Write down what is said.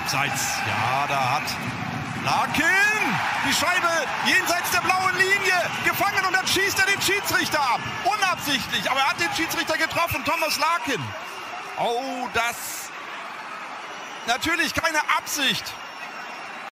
Abseits. Ja, da hat Larkin die Scheibe jenseits der blauen Linie gefangen und dann schießt er den Schiedsrichter ab. Unabsichtlich, aber er hat den Schiedsrichter getroffen, Thomas Larkin. Oh, das natürlich keine Absicht.